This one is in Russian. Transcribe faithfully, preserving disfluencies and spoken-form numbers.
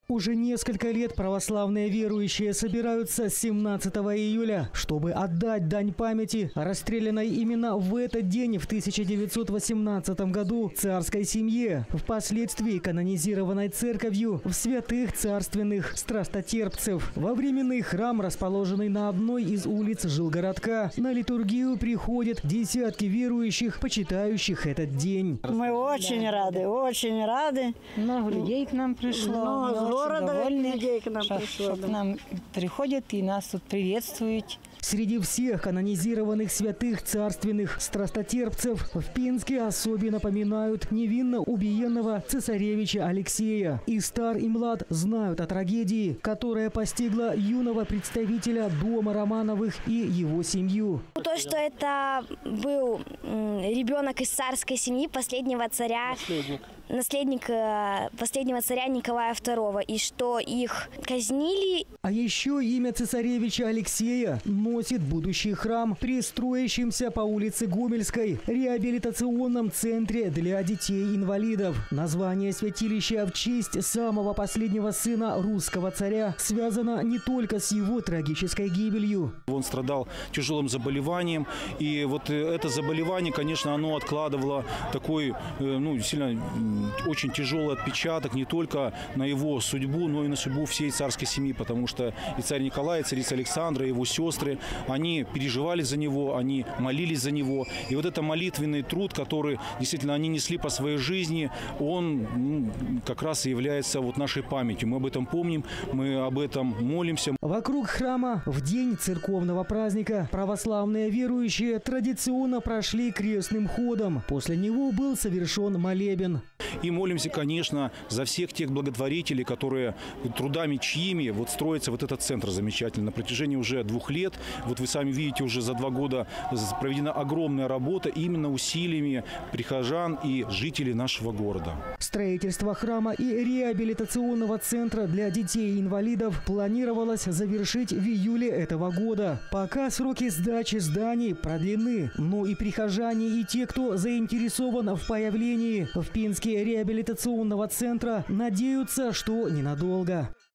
Уже несколько лет православные верующие собираются семнадцатого июля, чтобы отдать дань памяти расстрелянной именно в этот день в тысяча девятьсот восемнадцатом году царской семье, впоследствии канонизированной церковью в святых царственных страстотерпцев. Во временный храм, расположенный на одной из улиц жилгородка, на литургию приходят десятки верующих, почитающих этот день. Мы очень рады, очень рады. Много людей к нам пришло. Много города людей к нам что, пришло. Что к нам приходят и нас тут приветствуют. Среди всех канонизированных святых царственных страстотерпцев в Пинске особенно поминают невинно убиенного цесаревича Алексея. И стар, и млад знают о трагедии, которая постигла юного представителя дома Романовых и его семью. То, что это был ребенок из царской семьи, последнего царя, наследник, наследник последнего царя Николая второго, и что их казнили. А еще имя цесаревича Алексея носит будущий храм при строящемся по улице Гомельской реабилитационном центре для детей-инвалидов. Название святилища в честь самого последнего сына русского царя связано не только с его трагической гибелью. Он страдал тяжелым заболеванием, и вот это заболевание, конечно, оно откладывало такой, ну, сильно, очень тяжелый отпечаток не только на его судьбу, но и на судьбу всей царской семьи, потому что и царь Николай, и царица Александра, и его сестры, они переживали за него, они молились за него. И вот это молитвенный труд, который действительно они несли по своей жизни, он, ну, как раз и является вот нашей памятью. Мы об этом помним, мы об этом молимся. Вокруг храма в день церковного праздника православные верующие традиционно прошли крестным ходом. После него был совершен молебен. И молимся, конечно, за всех тех благотворителей, которые трудами чьими вот строится вот этот центр замечательный. На протяжении уже двух лет, вот вы сами видите, уже за два года проведена огромная работа именно усилиями прихожан и жителей нашего города. Строительство храма и реабилитационного центра для детей-инвалидов планировалось завершить в июле этого года. Пока сроки сдачи зданий продлены, но и прихожане, и те, кто заинтересован в появлении в Пинске реабилитационного центра, надеются, что ненадолго.